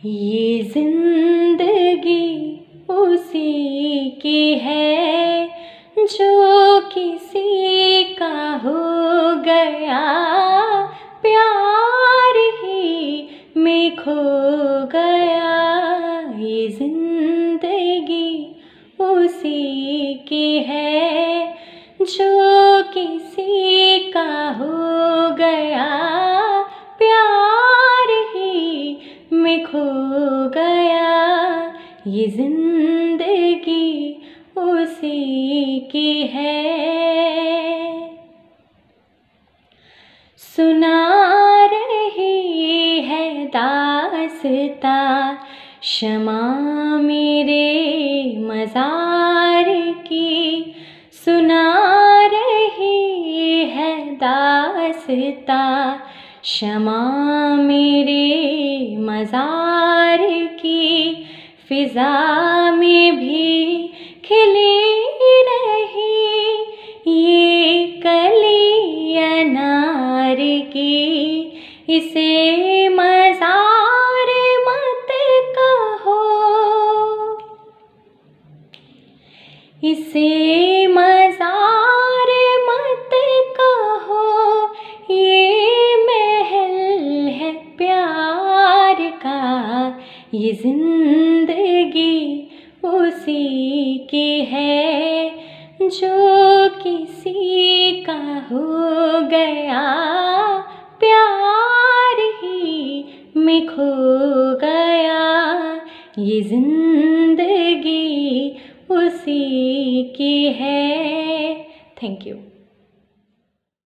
ये जिंदगी उसी की है जो किसी का हो गया, प्यार ही में खो गया। ये जिंदगी उसी की है जो किसी का हो गया, प्यार ही में खो गया। ये जिंदगी उसी की है। सुना रही है दास्तां शमा मेरे मज़ार की, सुना रही है दास्तां शमा मेरे मज़ार की। फ़िज़ा में भी खिली रही ये कली अनार की, इसे मज़ार मत कहो, इसे मज़ार मत कहो, ये महल है प्यार का। ये जिंदगी उसी की है जो किसी का हो गया, प्यार ही में खो गया। ये जिंदगी उसी की है। Thank you.